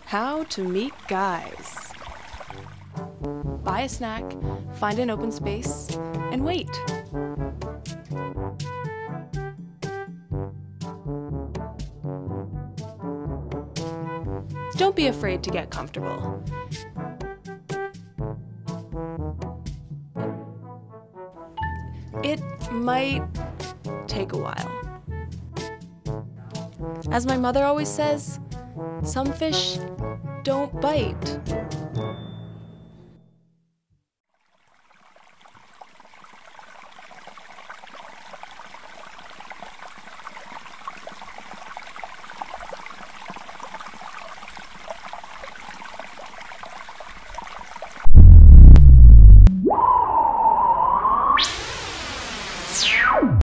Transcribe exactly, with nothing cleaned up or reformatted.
How to meet guys. Buy a snack, find an open space, and wait. Don't be afraid to get comfortable. It might take a while. As my mother always says, some fish don't bite.